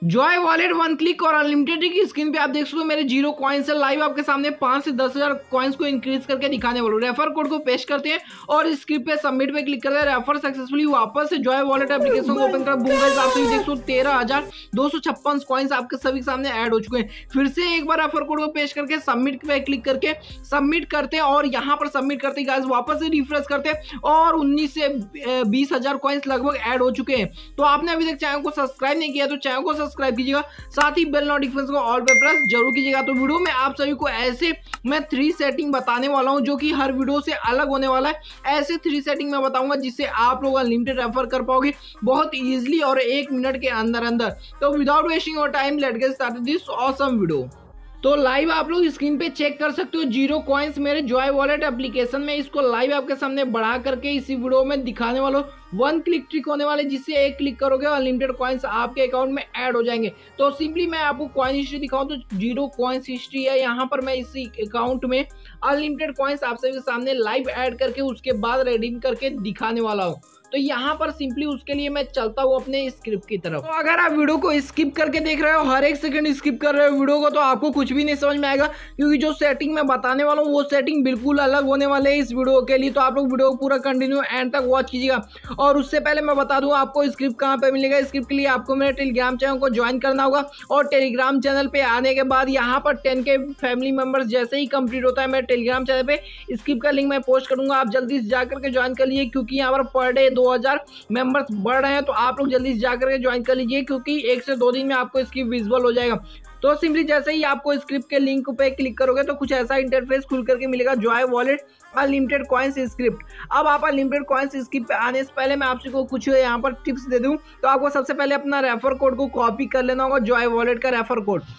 Joy Wallet one click और unlimited की screen पे आप देख सकते हो मेरे 0 कॉइन से लाइव आपके सामने 5 से 10,000 कॉइन्स को इंक्रीज करके दिखाने वालों। रेफर कोड को पेस्ट करते हैं और स्क्रिप्ट पे सबमिट पे क्लिक करते हैं। रेफर सक्सेसफुली वापस से जॉय वॉलेट एप्लीकेशन को ओपन कर बूम गाइस आप सभी देख सकते हो 13,256 कॉइन्स आपके सभी सामने ऐड हो चुके हैं। फिर से एक बार रेफर कोड को पेस्ट करके सबमिट पे क्लिक करके सबमिट करते हैं और यहाँ पर सबमिट करते गाइस वापस से रिफ्रेश करते हैं और 19 से 20,000 कॉइन्स लगभग ऐड हो चुके हैं। तो आपने अभी तक चैनल को सब्सक्राइब नहीं किया तो चैनल को सब्सक्राइब कीजिएगा, साथ ही बेल नोटिफिकेशन को ऑल पे प्रेस जरूर कीजिएगा। तो वीडियो में आप सभी को ऐसे मैं 3 सेटिंग बताने वाला हूं जो कि हर वीडियो से अलग होने वाला है। ऐसे 3 सेटिंग मैं बताऊंगा जिससे आप लोग अनलिमिटेड रेफर कर पाओगे बहुत इजीली और 1 मिनट के अंदर अंदर। तो without wasting your time let's get started this awesome video. तो लाइव आप लोग स्क्रीन पे चेक कर सकते हो 0 कॉइन्स मेरे जॉय वॉलेट एप्लीकेशन में। इसको लाइव आपके सामने बढ़ा करके इसी वीडियो में दिखाने वालों 1 क्लिक ट्रिक होने वाले जिससे 1 क्लिक करोगे अनलिमिटेड कॉइन्स आपके अकाउंट में ऐड हो जाएंगे। तो सिंपली मैं आपको कॉइन हिस्ट्री दिखाऊं तो 0 कॉइन्स हिस्ट्री है। यहाँ पर मैं इसी अकाउंट में अनलिमिटेड कॉइन्स आप सभी के सामने लाइव ऐड करके उसके बाद रिडीम करके दिखाने वाला हूँ। तो यहाँ पर सिंपली उसके लिए मैं चलता हूँ अपने स्क्रिप्ट की तरफ। तो अगर आप वीडियो को स्किप करके देख रहे हो, हर एक सेकंड स्किप कर रहे हो वीडियो को, तो आपको कुछ भी नहीं समझ में आएगा क्योंकि जो सेटिंग मैं बताने वाला हूँ वो सेटिंग बिल्कुल अलग होने वाले है इस वीडियो के लिए। तो आप लोग वीडियो को पूरा कंटिन्यू एंड तक वॉच कीजिएगा। और उससे पहले मैं बता दूं आपको स्क्रिप्ट कहाँ पे मिलेगा। स्क्रिप्ट के लिए आपको मेरे टेलीग्राम चैनल को ज्वाइन करना होगा और टेलीग्राम चैनल पे आने के बाद यहाँ पर 10K फैमिली मेंबर्स जैसे ही कंप्लीट होता है मेरे टेलीग्राम चैनल पे स्क्रिप्ट का लिंक मैं पोस्ट करूंगा। आप जल्दी से जाकर के ज्वाइन कर लीजिए क्योंकि यहाँ पर पर डे 2000 मेंबर्स बढ़ रहे हैं। तो आप लोग जल्दी से जाकर के ज्वाइन कर लीजिए क्योंकि 1 से 2 दिन में आपको इसकी विजुअल हो जाएगा। तो सिंपली जैसे ही आपको स्क्रिप्ट के लिंक पे क्लिक करोगे तो कुछ ऐसा इंटरफेस खुल करके मिलेगा Joy Wallet unlimited coins script. अब आप अनलिमिटेड कॉइन्स स्क्रिप्ट पे आने से पहले मैं आपसे को कुछ यहाँ पर टिप्स दे दूं। तो आपको सबसे पहले अपना रेफर कोड को कॉपी कर लेना होगा, जॉय वॉलेट का रेफर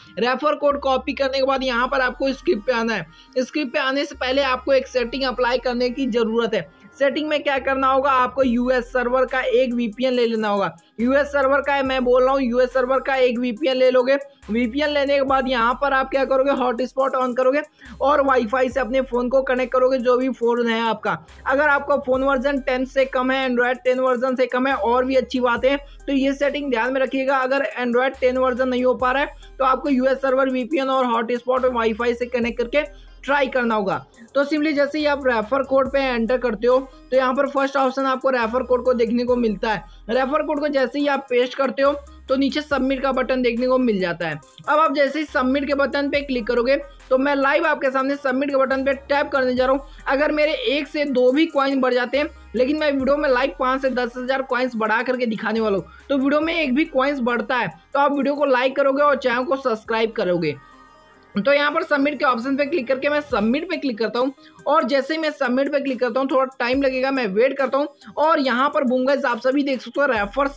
कोड कॉपी करने के बाद यहाँ पर आपको स्क्रिप्ट पे आना है। स्क्रिप्ट पे आने से पहले आपको एक सेटिंग अप्लाई करने की जरूरत है। सेटिंग में क्या करना होगा, आपको यूएस सर्वर का एक वीपीएन ले लेना होगा। यूएस सर्वर का है, मैं बोल रहा हूँ यूएस सर्वर का एक वीपीएन ले लोगे। वीपीएन लेने के बाद यहाँ पर आप क्या करोगे, हॉटस्पॉट ऑन करोगे और वाईफाई से अपने फ़ोन को कनेक्ट करोगे जो भी फ़ोन है आपका। अगर आपका फ़ोन वर्जन 10 से कम है, एंड्रॉयड 10 वर्जन से कम है और भी अच्छी बात है। तो ये सेटिंग ध्यान में रखिएगा। अगर एंड्रॉयड 10 वर्जन नहीं हो पा रहा है तो आपको यूएस सर्वर वीपीएन और हॉटस्पॉट और वाईफाई से कनेक्ट करके ट्राई करना होगा। तो सिंपली जैसे ही आप रेफर कोड पे एंटर करते हो तो यहाँ पर फर्स्ट ऑप्शन आपको रेफर कोड को देखने को मिलता है। रेफर कोड को जैसे ही आप पेस्ट करते हो तो नीचे सबमिट का बटन देखने को मिल जाता है। अब आप जैसे ही सबमिट के बटन पे क्लिक करोगे तो मैं लाइव आपके सामने सबमिट के बटन पे टैप करने जा रहा हूँ। अगर मेरे 1 से 2 भी कॉइन बढ़ जाते हैं, लेकिन मैं वीडियो में लाइव 5 से 10,000 कॉइन्स बढ़ा करके दिखाने वाला हूँ। तो वीडियो में एक भी कॉइन्स बढ़ता है तो आप वीडियो को लाइक करोगे और चैनल को सब्सक्राइब करोगे। तो यहाँ पर सबमिट के ऑप्शन पे क्लिक करके मैं सबमिट पे क्लिक करता हूँ और जैसे ही मैं सबमिट पे क्लिक करता हूँ थोड़ा टाइम लगेगा, मैं वेट करता हूँ और यहाँ पर बूम गाइस आप सभी देख सकते हो रेफर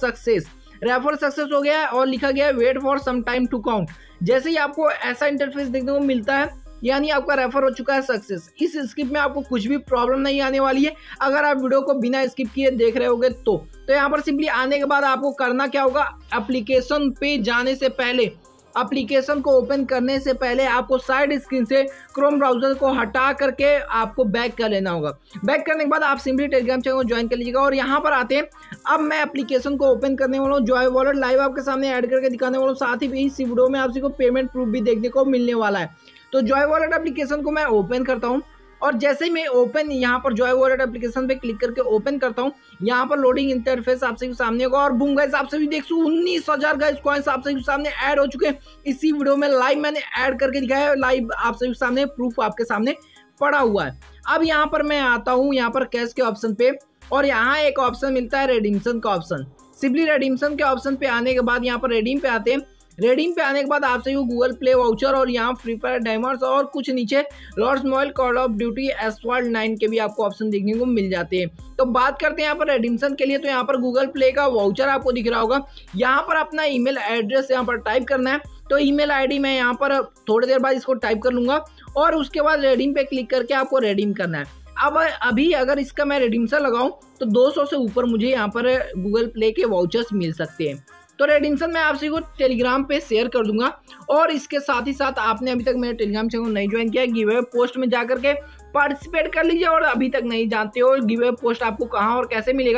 सक्सेस हो गया है और लिखा गया है wait for some time to count. जैसे ही आपको ऐसा इंटरफेस देखने को मिलता है यानी आपका रेफर हो चुका है सक्सेस। इस स्किप में आपको कुछ भी प्रॉब्लम नहीं आने वाली है अगर आप वीडियो को बिना स्किप किए देख रहे होगे तो यहाँ पर सिंपली आने के बाद आपको करना क्या होगा, एप्लीकेशन पे जाने से पहले, एप्लीकेशन को ओपन करने से पहले आपको साइड स्क्रीन से क्रोम ब्राउजर को हटा करके आपको बैक कर लेना होगा। बैक करने के बाद आप सिंपली टेलीग्राम चैनल को ज्वाइन कर लीजिएगा और यहाँ पर आते हैं। अब मैं एप्लीकेशन को ओपन करने वाला हूँ, जॉय वॉलेट लाइव आपके सामने ऐड करके दिखाने वाला हूँ। साथ ही इस वीडियो में आपको पेमेंट प्रूफ भी देखने को मिलने वाला है। तो जॉय वॉलेट एप्लीकेशन को मैं ओपन करता हूँ और जैसे ही मैं ओपन यहाँ पर जॉय वॉलेट एप्लीकेशन पे क्लिक करके ओपन करता हूँ, यहाँ पर लोडिंग इंटरफेस आप सभी सामने होगा और बूम गाइस आप सभी देख सकते 19,000 गाइस कॉइन्स आप सभी सामने ऐड हो चुके हैं। इसी वीडियो में लाइव मैंने ऐड करके दिखाया है, लाइव आप सभी सामने प्रूफ आपके सामने पड़ा हुआ है। अब यहाँ पर मैं आता हूँ यहाँ पर कैश के ऑप्शन पे और यहाँ एक ऑप्शन मिलता है रेडीम्शन का ऑप्शन। सिंपली रेडीम्शन के ऑप्शन पे आने के बाद यहाँ पर रेडीम पे आते हैं। रेडीम पे आने के बाद आपसे गूगल प्ले वाउचर और यहाँ फ्री फायर डायमंड्स और कुछ नीचे Lords Mobile call of duty एसवाल्ड 9 के भी आपको ऑप्शन देखने को मिल जाते हैं। तो बात करते हैं यहाँ पर रेडीम्शन के लिए। तो यहाँ पर गूगल प्ले का वाउचर आपको दिख रहा होगा। यहाँ पर अपना ईमेल एड्रेस यहाँ पर टाइप करना है। तो ईमेल आईडी मैं यहाँ पर थोड़ी देर बाद इसको टाइप कर लूँगा और उसके बाद रेडीम पे क्लिक करके आपको रेडीम करना है। अब अभी अगर इसका मैं रेडीम्शन लगाऊँ तो 200 से ऊपर मुझे यहाँ पर गूगल प्ले के वाउचर्स मिल सकते हैं। तो रेडीम्शन मैं आपसे को टेलीग्राम पे शेयर कर दूंगा और इसके साथ ही साथ आपने अभी तक मेरे टेलीग्राम चैनल को नहीं ज्वाइन किया, गिव अवे पोस्ट में जाकर के पार्टिसिपेट कर लीजिए। और अभी तक नहीं जानते हो गिव अवे पोस्ट आपको कहाँ और कैसे मिलेगा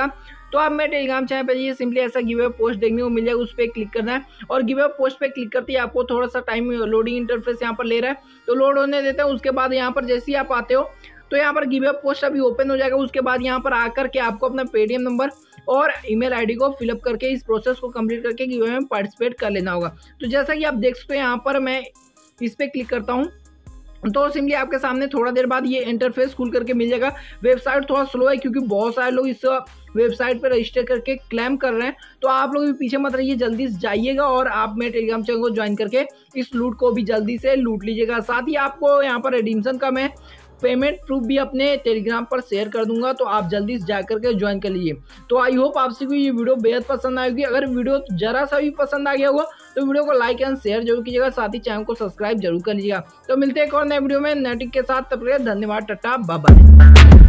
तो आप मेरे टेलीग्राम चैनल पर जाइए, सिंपली ऐसा गिव अवे पोस्ट देखने को मिल जाएगा, उस पर क्लिक करना है और गिव अवे पोस्ट पे क्लिक करते ही आपको थोड़ा सा टाइम लोडिंग इंटरफेस यहाँ पर ले रहा है, तो लोड होने देते हैं। उसके बाद यहाँ पर जैसे ही आप आते हो तो यहाँ पर गिव अवे पोस्ट अभी ओपन हो जाएगा। उसके बाद यहाँ पर आकर के आपको अपना पेटीएम नंबर और ईमेल आईडी को फिलअप करके इस प्रोसेस को कंप्लीट करके गिव अवे में पार्टिसिपेट कर लेना होगा। तो जैसा कि आप देख सकते हो यहाँ पर मैं इस पर क्लिक करता हूँ तो सिंपली आपके सामने थोड़ा देर बाद ये इंटरफेस खुल करके मिल जाएगा। वेबसाइट थोड़ा स्लो है क्योंकि बहुत सारे लोग इस वेबसाइट पर रजिस्टर करके क्लेम कर रहे हैं, तो आप लोग भी पीछे मत रहिए, जल्दी से जाइएगा और आप मेरे टेलीग्राम चैनल को ज्वाइन करके इस लूट को भी जल्दी से लूट लीजिएगा। साथ ही आपको यहाँ पर रिडीम्शन का मैं पेमेंट प्रूफ भी अपने टेलीग्राम पर शेयर कर दूंगा, तो आप जल्दी से जा करके ज्वाइन कर लीजिए। तो आई होप आपसे को ये वीडियो बेहद पसंद आएगी। अगर वीडियो जरा सा भी पसंद आ गया होगा तो वीडियो को लाइक एंड शेयर जरूर कीजिएगा, साथ ही चैनल को सब्सक्राइब जरूर कर लीजिएगा। तो मिलते हैं एक और नए वीडियो में नेटिक के साथ, तब तक धन्यवाद, टाटा बाय बाय।